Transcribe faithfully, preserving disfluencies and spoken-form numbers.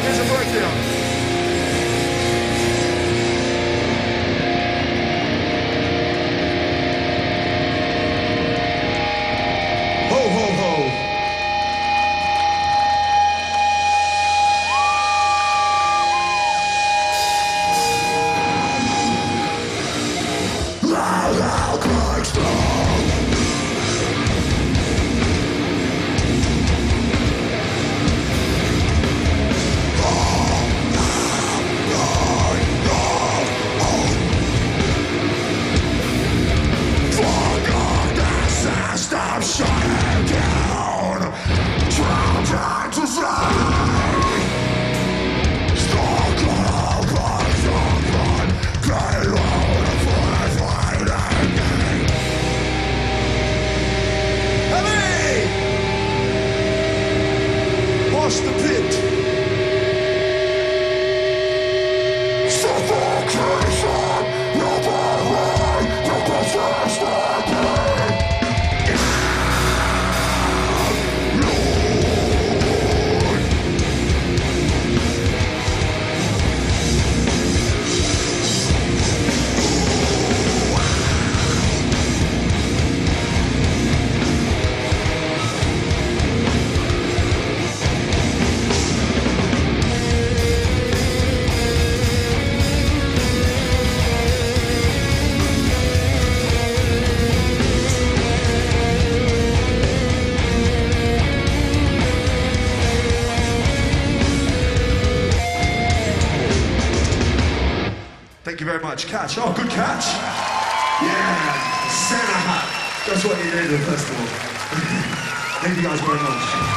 Here's a breakdown. Ho, ho, ho. Loud, loud, clicks, stop shutting down. Try, try to slide. Stuck on by someone. Payload for a fighting game. Hey! Wash the pit. Suffocation. Never way. The disaster. Thank you very much. Catch. Oh, good catch. Yeah. Santa hat. That's what you need at the festival. Thank you guys very much.